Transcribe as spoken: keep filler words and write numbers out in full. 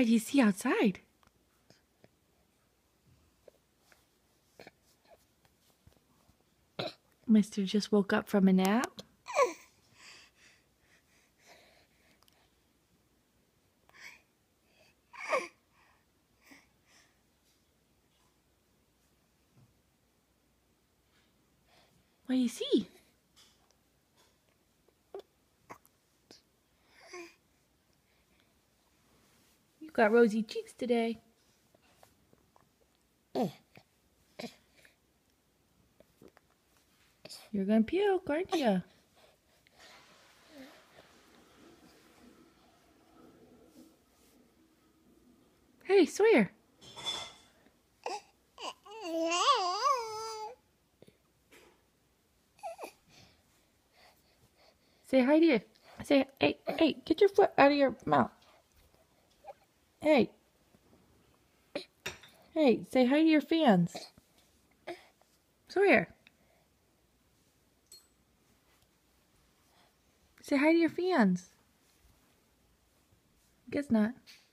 What do you see outside? Mister just woke up from a nap. What do you see? You got rosy cheeks today. You're gonna puke, aren't you? Hey, Sawyer. Say hi to you. Say, hey, hey, get your foot out of your mouth. Hey. Hey, say hi to your fans. Sawyer. Say hi to your fans. Guess not.